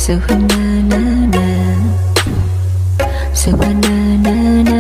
na na Super na na na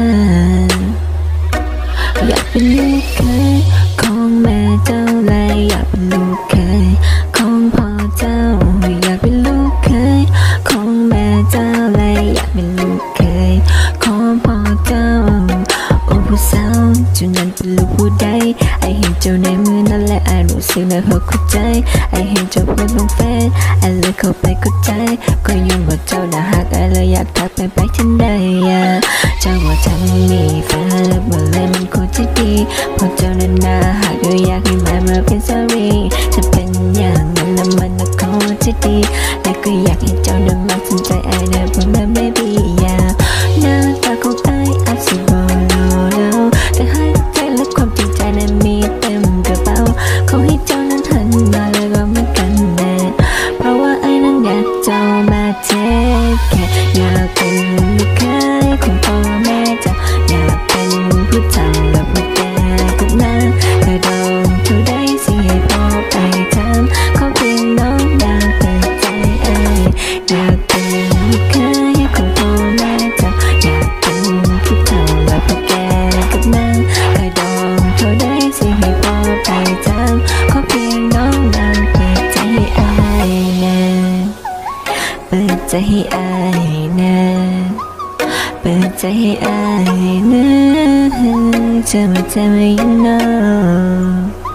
อยากเป็นลูกเคยของแม่เจ้าและอยากเป็นลูกเคยของพ่อเจ้าอยากเป็นลูกเคยของแม่เจ้าและอยากเป็นลูกเคยของพ่อเจ้าโอ้ผู้สาวเจ้านั้นเป็นลูกผู้ใดไอเห็นเจ้าในมือนั่นแหละไอรู้สึกในหัวใจไอเห็นเจ้าโพสลงเฟซไอเลยเข้าไปกดใจก็ยังว่าเจ้าน่ารักไอเลยอยากทักไปที่ใดเจ้าว่าทำมีแฟนแล้วเมื่อไรมันควรจะดีเพราะเจ้านั้นน่ารักก็อยากให้มันมาเป็นสามีจะเป็นอย่างนั้นแล้วมันก็คงจะดีและก็อยากให้เจ้านั้นมาสนใจไอนะเพราะมันไม่ดีหน้าตาของไออาจจะบอกเราแต่ให้ใจและความจริงใจนั้นมีเต็มกระเป๋าขอให้เจ้านั้นหันมาแล้วก็ไม่กันแน่เพราะว่าไอนั้นอยากเจ้ามาเทคแค่อยากเป็นลูกเคยของพ่อแม่เจ้าอยากเป็นผู้เฒ่าและผู้แก่กับน้าแต่ดองเท่าใดสิให้พ่อไปทำขอเพียงน้องอยากเปิดใจไออยากเป็นลูกเคยของพ่อแม่เจ้าอยากเป็นผู้เฒ่าและผู้แก่กับน้าแต่ดองเท่าใดสิให้พ่อไปทำขอเพียงน้องอยากเปิดใจให้ไอนะเปิดใจให้ไอนะเปิดใจให้ไอนะจะไม่you know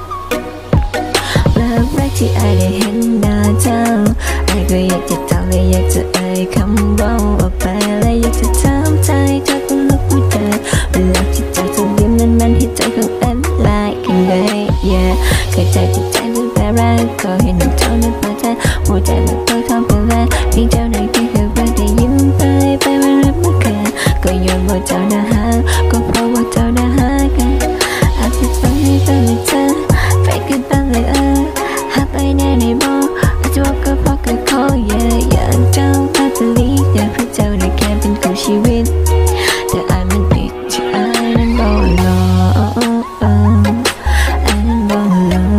แบบแรกที่ไอได้เห็นหน้าเจ้าไอก็อยากจะทักและอยากจะเอ่ยคำว่าออกไปและอยากจะถามใจเธอก็ลุกไม่ได้เวลาที่เจอเธอยิ้มนั้นมันให้ใจของไอละลายกันเลย yeah เคยใจที่ใจเป็นแบบแรกก็เห็นเจ้านั้นเปิดใจหัวใจมันเปิดทำเป็นแรกเพียงเจ้านั้นแค่เคยได้ยิ้มไปไม่รับไม่เคยก็ยอมว่าเจ้าน่ารักก็เพราะว่าเจ้าน่ารักกันอาจจะต้องให้เธอไม่เจอไปกันบ้างเลยหากไปแน่ในบ่อาจจะว่าก็เพราะก็ขออยากเจ้าพัดลีอยากให้เจ้าได้แค่เป็นคู่ชีวิตแต่ไอมันผิดที่ไอนั้นบอกหลอกไอนั้นบอกหลอก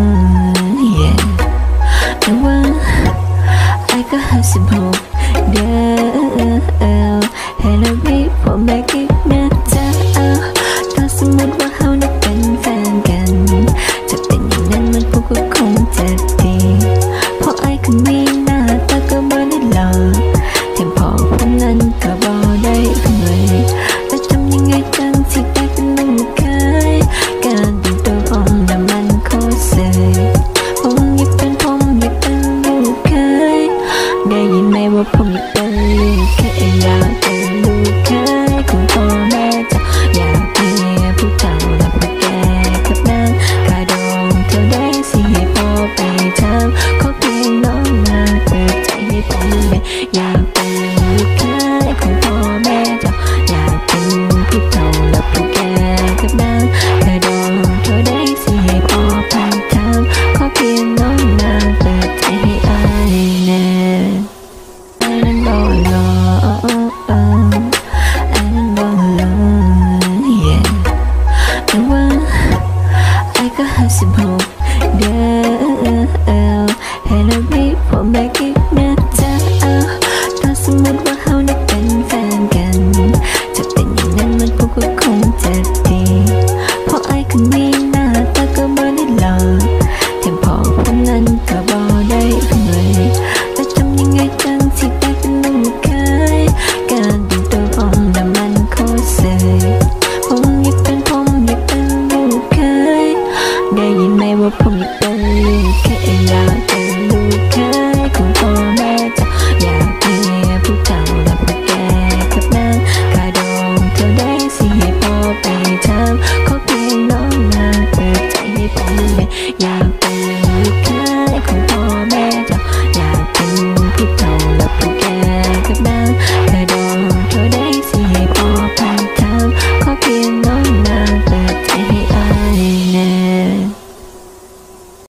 yeah แต่ว่าไอก็56เดือนให้เราบีบผมแบกอีกนะจ๊ะถ้าสมมติว่าเราได้เป็นแฟนกันจะเป็นอย่างนั้นมันพวกก็คงจะดีเพราะไอ้คนนี้หน้าตาก็บ่ได้หล่อแถมพอผมนั้นก็บ่ได้รวยจะทำยังไงกันที่ได้เป็นลูกเคยการแต่งตัวผมน่ะมันโคตรเซ่ผมอยากเป็นลูกเคยได้ยินไหมว่าผมอยากเป็นลูกเคยอยากเป็นลูกเคยของพ่อแม่เจ้าอยากเป็นผู้เฒ่าและผู้แก่กับนางกระดองเท่าใดสิให้พ่อไปทำขอเพียงน้องมาเปิดใจให้ผมเลยอยากเป็นลูกเคยของพ่อแม่เจ้าอยากเป็นผู้เฒ่าและผู้แก่กับนางกระดองเท่าใดสิให้พ่อไปทำขอเพียงน้องมาเปิดใจให้ไอนะไอนั้นบอกหลอกไอนั้นบอกหลอก yeah แต่ว่าไอก็56เดือนให้เราบีบผมแบกอีก